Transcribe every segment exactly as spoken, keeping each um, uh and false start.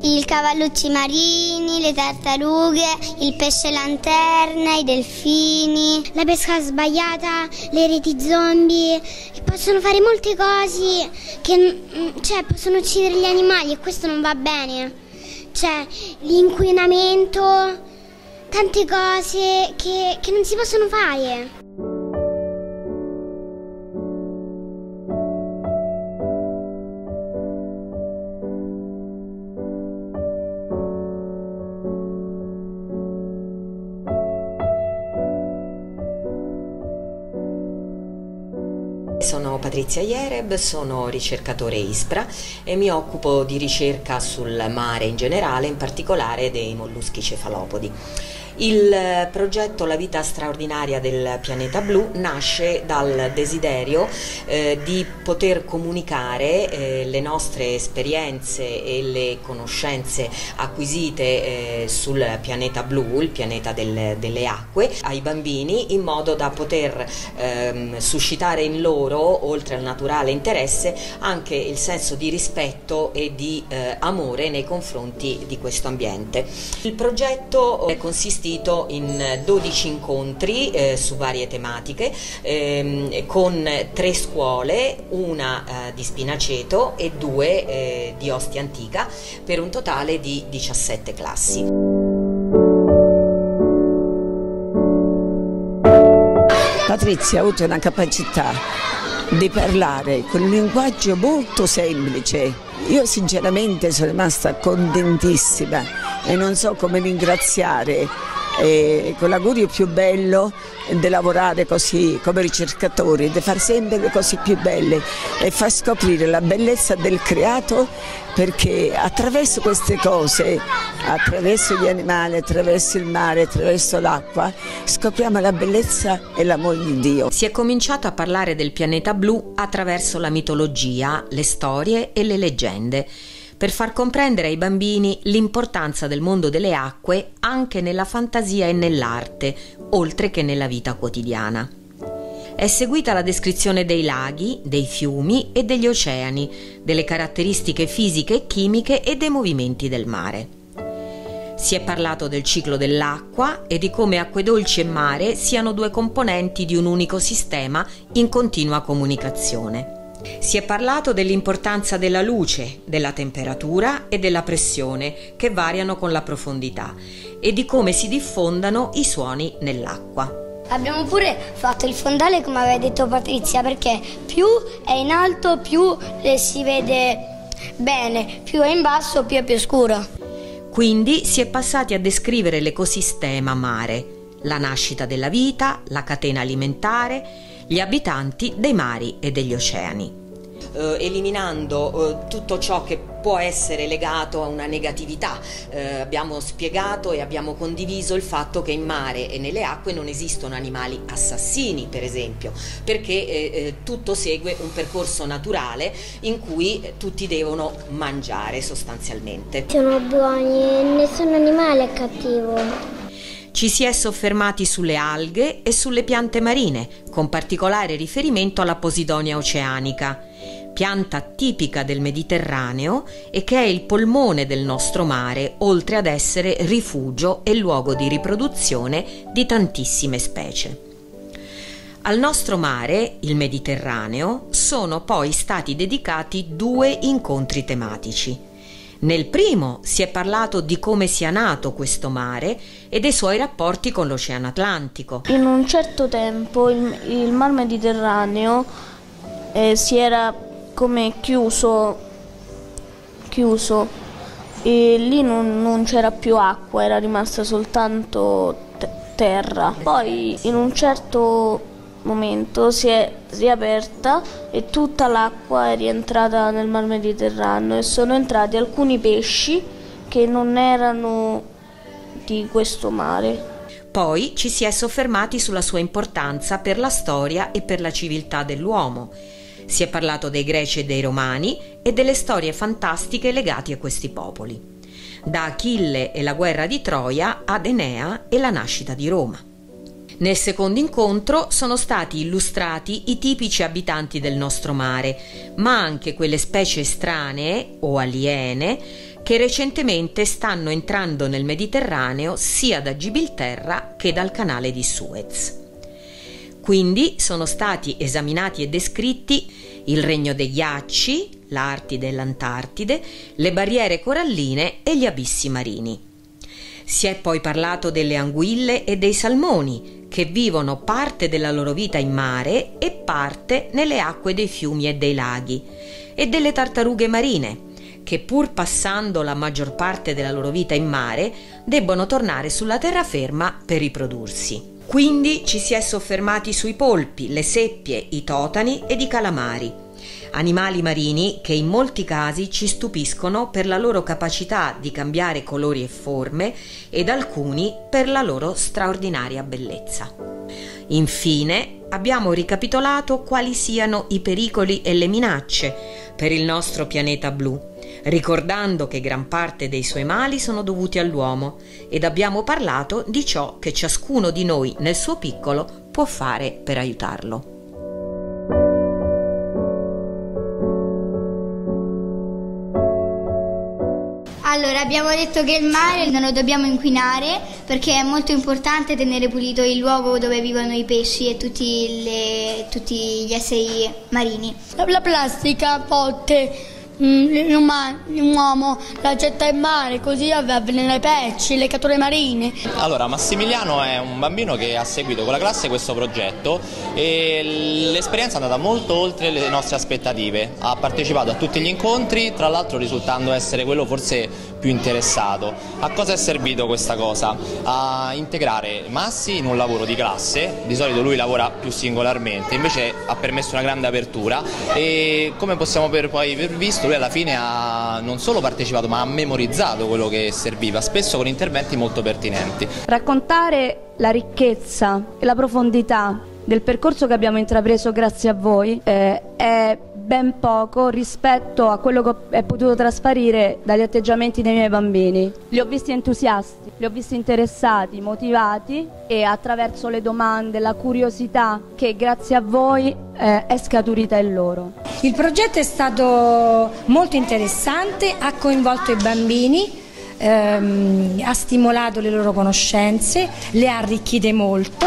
i cavallucci marini, le tartarughe, il pesce lanterna, i delfini, la pesca sbagliata, le reti zombie, e possono fare molte cose che, cioè, possono uccidere gli animali e questo non va bene. Cioè, l'inquinamento, tante cose che, che non si possono fare. Sono Patrizia Jereb, sono ricercatore ISPRA e mi occupo di ricerca sul mare in generale, in particolare dei molluschi cefalopodi. Il progetto La vita straordinaria del pianeta blu nasce dal desiderio eh, di poter comunicare eh, le nostre esperienze e le conoscenze acquisite eh, sul pianeta blu, il pianeta del, delle acque, ai bambini, in modo da poter ehm, suscitare in loro, oltre al naturale interesse, anche il senso di rispetto e di eh, amore nei confronti di questo ambiente. Il progetto è consistito in dodici incontri eh, su varie tematiche ehm, con tre scuole, una eh, di Spinaceto e due eh, di Ostia Antica, per un totale di diciassette classi. Patrizia ha avuto una capacità di parlare con un linguaggio molto semplice. Io sinceramente sono rimasta contentissima e non so come ringraziare, e con l'augurio più bello di lavorare così come ricercatori, di far sempre le cose più belle e far scoprire la bellezza del creato, perché attraverso queste cose, attraverso gli animali, attraverso il mare, attraverso l'acqua, scopriamo la bellezza e l'amore di Dio. Si è cominciato a parlare del pianeta blu attraverso la mitologia, le storie e le leggende, per far comprendere ai bambini l'importanza del mondo delle acque anche nella fantasia e nell'arte, oltre che nella vita quotidiana. È seguita la descrizione dei laghi, dei fiumi e degli oceani, delle caratteristiche fisiche e chimiche e dei movimenti del mare. Si è parlato del ciclo dell'acqua e di come acque dolci e mare siano due componenti di un unico sistema in continua comunicazione. Si è parlato dell'importanza della luce, della temperatura e della pressione, che variano con la profondità, e di come si diffondano i suoni nell'acqua. Abbiamo pure fatto il fondale, come aveva detto Patrizia, perché più è in alto più si vede bene, più è in basso più è più scuro. Quindi si è passati a descrivere l'ecosistema mare, la nascita della vita, la catena alimentare, gli abitanti dei mari e degli oceani. Eh, eliminando eh, tutto ciò che può essere legato a una negatività. Eh, abbiamo spiegato e abbiamo condiviso il fatto che in mare e nelle acque non esistono animali assassini, per esempio, perché eh, eh, tutto segue un percorso naturale in cui eh, tutti devono mangiare sostanzialmente. Sono buoni e nessun animale è cattivo. Ci si è soffermati sulle alghe e sulle piante marine, con particolare riferimento alla Posidonia oceanica, pianta tipica del Mediterraneo e che è il polmone del nostro mare, oltre ad essere rifugio e luogo di riproduzione di tantissime specie. Al nostro mare, il Mediterraneo, sono poi stati dedicati due incontri tematici. Nel primo si è parlato di come sia nato questo mare e dei suoi rapporti con l'Oceano Atlantico. In un certo tempo il, il Mar Mediterraneo eh, si era come chiuso, chiuso e lì non, non c'era più acqua, era rimasta soltanto te- terra. Poi in un certo momento si è riaperta e tutta l'acqua è rientrata nel Mar Mediterraneo e sono entrati alcuni pesci che non erano di questo mare. Poi ci si è soffermati sulla sua importanza per la storia e per la civiltà dell'uomo. Si è parlato dei Greci e dei Romani e delle storie fantastiche legate a questi popoli, da Achille e la guerra di Troia ad Enea e la nascita di Roma. Nel secondo incontro sono stati illustrati i tipici abitanti del nostro mare, ma anche quelle specie estranee o aliene che recentemente stanno entrando nel Mediterraneo sia da Gibilterra che dal canale di Suez. Quindi sono stati esaminati e descritti il regno dei ghiacci, l'Artide e l'Antartide, le barriere coralline e gli abissi marini. Si è poi parlato delle anguille e dei salmoni, che vivono parte della loro vita in mare e parte nelle acque dei fiumi e dei laghi, e delle tartarughe marine, che pur passando la maggior parte della loro vita in mare, debbono tornare sulla terraferma per riprodursi. Quindi ci si è soffermati sui polpi, le seppie, i totani ed i calamari, animali marini che in molti casi ci stupiscono per la loro capacità di cambiare colori e forme ed alcuni per la loro straordinaria bellezza. Infine abbiamo ricapitolato quali siano i pericoli e le minacce per il nostro pianeta blu, ricordando che gran parte dei suoi mali sono dovuti all'uomo, ed abbiamo parlato di ciò che ciascuno di noi nel suo piccolo può fare per aiutarlo. Allora, abbiamo detto che il mare non lo dobbiamo inquinare perché è molto importante tenere pulito il luogo dove vivono i pesci e tutti, le, tutti gli esseri marini. La plastica botte un uomo la getta in mare, così avvelena i pesci, le catture marine. Allora, Massimiliano è un bambino che ha seguito con la classe questo progetto e l'esperienza è andata molto oltre le nostre aspettative. Ha partecipato a tutti gli incontri, tra l'altro risultando essere quello forse più interessato. A cosa è servito questa cosa? A integrare Massi in un lavoro di classe. Di solito lui lavora più singolarmente, invece ha permesso una grande apertura e, come possiamo per poi aver visto, lui alla fine ha non solo partecipato ma ha memorizzato quello che serviva, spesso con interventi molto pertinenti. Raccontare la ricchezza e la profondità del percorso che abbiamo intrapreso grazie a voi eh, è ben poco rispetto a quello che è potuto trasparire dagli atteggiamenti dei miei bambini. Li ho visti entusiasti, li ho visti interessati, motivati, e attraverso le domande, la curiosità che grazie a voi eh, è scaturita in loro. Il progetto è stato molto interessante, ha coinvolto i bambini, ehm, ha stimolato le loro conoscenze, le ha arricchite molto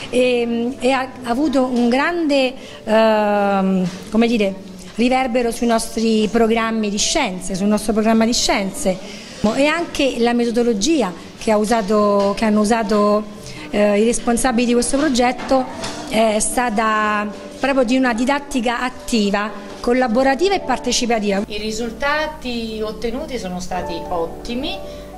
e, e ha, ha avuto un grande ehm, come dire, riverbero sui nostri programmi di scienze, sul nostro programma di scienze, e anche la metodologia che, ha usato, che hanno usato eh, i responsabili di questo progetto è stata proprio di una didattica attiva, collaborativa e partecipativa. I risultati ottenuti sono stati ottimi,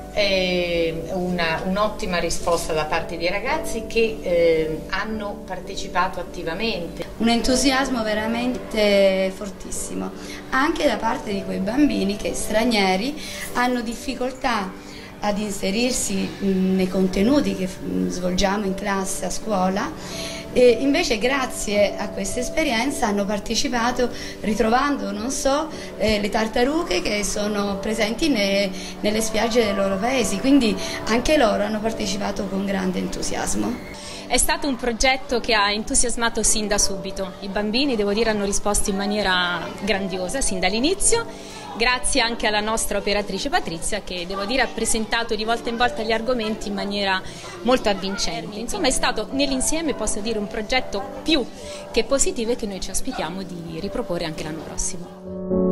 eh, una, un'ottima risposta da parte dei ragazzi che eh, hanno partecipato attivamente. Un entusiasmo veramente fortissimo, anche da parte di quei bambini che stranieri hanno difficoltà ad inserirsi nei contenuti che svolgiamo in classe, a scuola. E invece grazie a questa esperienza hanno partecipato ritrovando, non so, eh, le tartarughe che sono presenti ne, nelle spiagge dei loro paesi, quindi anche loro hanno partecipato con grande entusiasmo. È stato un progetto che ha entusiasmato sin da subito. I bambini, devo dire, hanno risposto in maniera grandiosa sin dall'inizio. Grazie anche alla nostra operatrice Patrizia che, devo dire, ha presentato di volta in volta gli argomenti in maniera molto avvincente. Insomma, è stato nell'insieme, posso dire, un progetto più che positivo e che noi ci aspettiamo di riproporre anche l'anno prossimo.